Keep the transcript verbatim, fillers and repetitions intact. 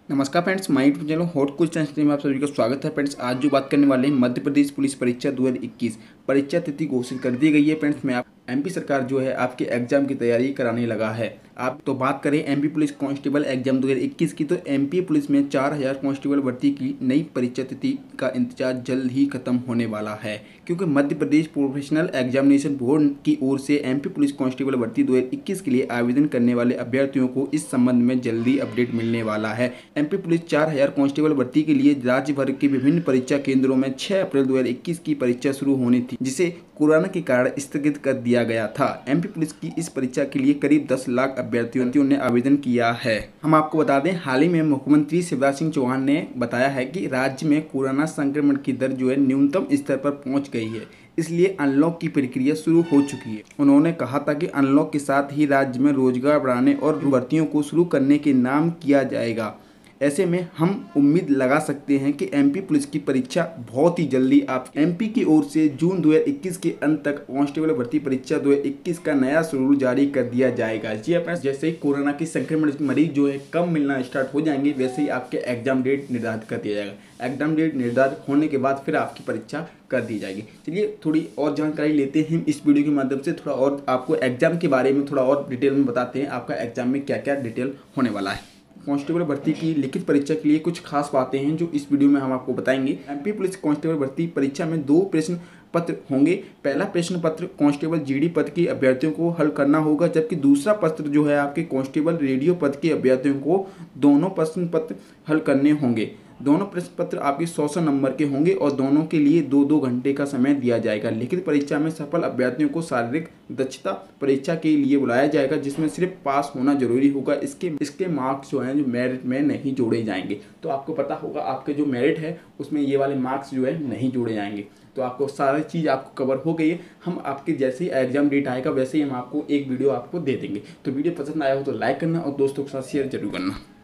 नमस्कार friends, my YouTube channel hot question में आप सभी का स्वागत है। फ्रेंड्स, आज जो बात करने वाले हैं मध्य प्रदेश पुलिस परीक्षा दो हज़ार इक्कीस परीक्षा तिथि घोषित कर दी गई है। फ्रेंड्स, मैं आप एमपी सरकार जो है आपके एग्जाम की तैयारी कराने लगा है। आप तो बात करें एमपी पुलिस कांस्टेबल एग्जाम दो हज़ार इक्कीस की, तो एमपी पुलिस में चार हज़ार कांस्टेबल भर्ती की नई परीक्षा तिथि का इंतजार जल्द ही खत्म होने वाला है, क्योंकि Madhya Pradesh professional examination board की ओर से एमपी पुलिस कांस्टेबल भर्ती दो हज़ार इक्कीस के लिए आवेदन करने वाले अभ्यर्थियों को इस संबंध में जल्दी अपडेट मिलने वाला है। एमपी पुलिस चार हज़ार कांस्टेबल भर्ती के लिए राज्य भर के विभिन्न परीक्षा केंद्रों में छह अप्रैल दो हज़ार इक्कीस की परीक्षा शुरू होनी थी, जिसे कोरोना के कारण स्थगित कर दिया गया था। एमपी पुलिस की इस परीक्षा के लिए करीब दस लाख अभ्यर्थियों ने आवेदन किया है। हम आपको बता दें, हाल ही में मुख्यमंत्री शिवराज सिंह चौहान ने बताया है कि राज्य में कोरोना संक्रमण की दर जो है न्यूनतम स्तर पर पहुंच गई है, इसलिए अनलॉक की प्रक्रिया शुरू हो चुकी है। उन्होंने कहा था कि अनलॉक के साथ ही राज्य में रोजगार बढ़ाने और भर्तियों को शुरू करने के नाम किया जाएगा। ऐसे में हम उम्मीद लगा सकते हैं कि एमपी पुलिस की परीक्षा बहुत ही जल्दी आप एमपी की ओर से जून दो हज़ार इक्कीस के अंत तक कांस्टेबल भर्ती परीक्षा दो हज़ार इक्कीस का नया शेड्यूल जारी कर दिया जाएगा। जी हाँ फ्रेंड्स, जैसे ही कोरोना की संक्रमण मरीज जो है कम मिलना स्टार्ट हो जाएंगे, वैसे ही आपके एग्जाम डेट निर्धारित कर दिया जाएगा। एग्जाम डेट निर्धारित होने के बाद फिर आपकी परीक्षा कर दी जाएगी। चलिए थोड़ी और जानकारी लेते हैं इस वीडियो के माध्यम से, थोड़ा और आपको एग्जाम के बारे में थोड़ा और डिटेल में बताते हैं आपका एग्जाम में क्या क्या डिटेल होने वाला है। कांस्टेबल भर्ती की लिखित परीक्षा के लिए कुछ खास बातें हैं जो इस वीडियो में हम आपको बताएंगे। एमपी पुलिस कांस्टेबल भर्ती परीक्षा में दो प्रश्न पत्र होंगे। पहला प्रश्न पत्र कांस्टेबल जीडी पद के अभ्यर्थियों को हल करना होगा, जबकि दूसरा पत्र जो है आपके कांस्टेबल रेडियो पद के अभ्यर्थियों को दोनों प्रश्न पत्र हल करने होंगे। दोनों प्रश्न पत्र आपके सौ सौ नंबर के होंगे और दोनों के लिए दो दो घंटे का समय दिया जाएगा। लिखित परीक्षा में सफल अभ्यर्थियों को शारीरिक दक्षता परीक्षा के लिए बुलाया जाएगा, जिसमें सिर्फ पास होना जरूरी होगा। इसके इसके मार्क्स जो हैं जो मेरिट में नहीं जोड़े जाएंगे। तो आपको पता होगा आपके जो मेरिट है उसमें ये वाले मार्क्स जो है नहीं जोड़े जाएंगे। तो आपको सारी चीज़ आपको कवर हो गई है। हम आपके जैसे ही एग्जाम डेट आएगा वैसे ही हम आपको एक वीडियो आपको दे देंगे। तो वीडियो पसंद आया हो तो लाइक करना और दोस्तों के साथ शेयर जरूर करना।